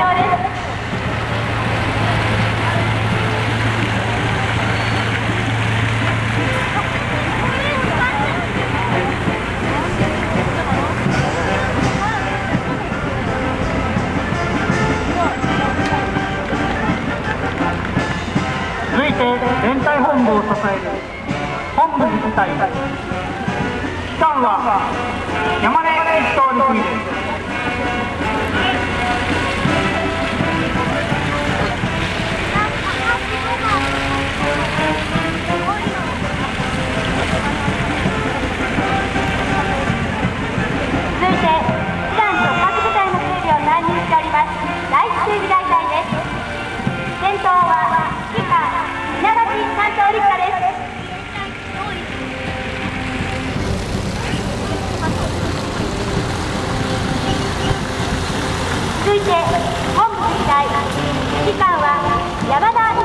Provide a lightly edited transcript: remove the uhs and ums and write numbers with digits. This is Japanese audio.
です。 続いて連隊本部を支える本部自治体、期間は山根一等陸尉です。 続いて師団と各部隊の整備を担任しております第一整備大隊です。先頭は指揮官稲垣担当陸課です。続いて本部自治隊、指揮官は山田